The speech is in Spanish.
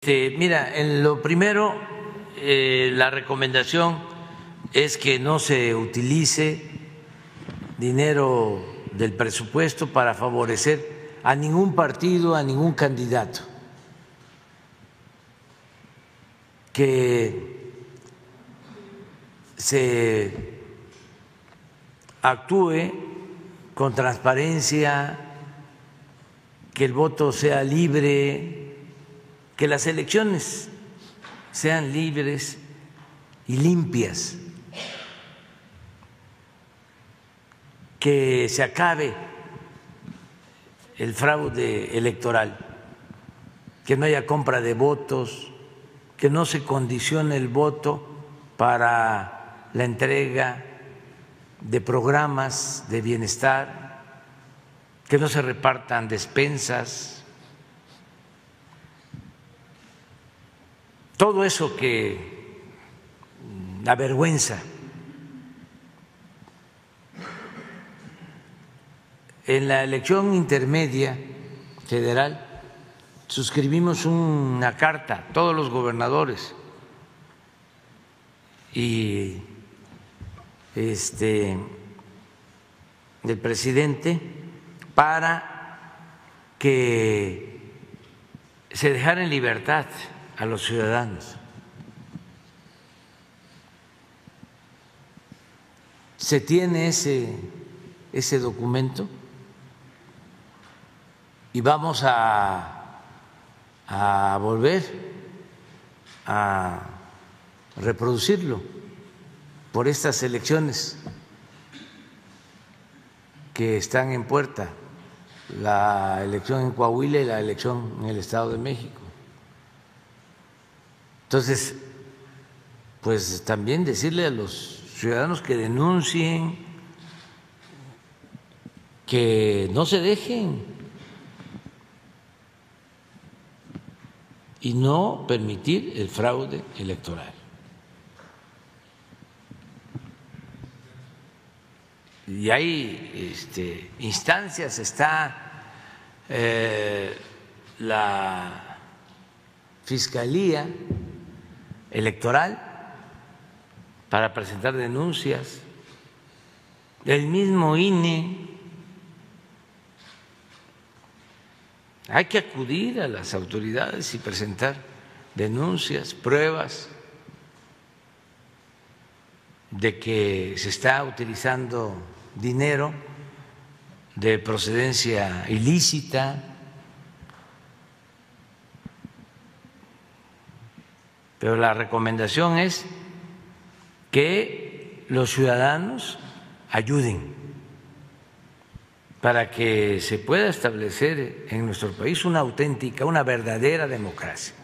Mira, en lo primero, la recomendación es que no se utilice dinero del presupuesto para favorecer a ningún partido, a ningún candidato, que se actúe con transparencia, que el voto sea libre, que las elecciones sean libres y limpias, que se acabe el fraude electoral, que no haya compra de votos, que no se condicione el voto para la entrega de programas de bienestar, que no se repartan despensas. Todo eso que avergüenza. En la elección intermedia federal suscribimos una carta, todos los gobernadores y el presidente, para que se dejara en libertad a los ciudadanos. Se tiene ese documento y vamos a volver a reproducirlo por estas elecciones que están en puerta, la elección en Coahuila y la elección en el Estado de México. Entonces, pues también decirle a los ciudadanos que denuncien, que no se dejen y no permitir el fraude electoral. Y hay instancias, está la Fiscalía Electoral para presentar denuncias, el mismo INE. Hay que acudir a las autoridades y presentar denuncias, pruebas de que se está utilizando dinero de procedencia ilícita. Pero la recomendación es que los ciudadanos ayuden para que se pueda establecer en nuestro país una auténtica, una verdadera democracia.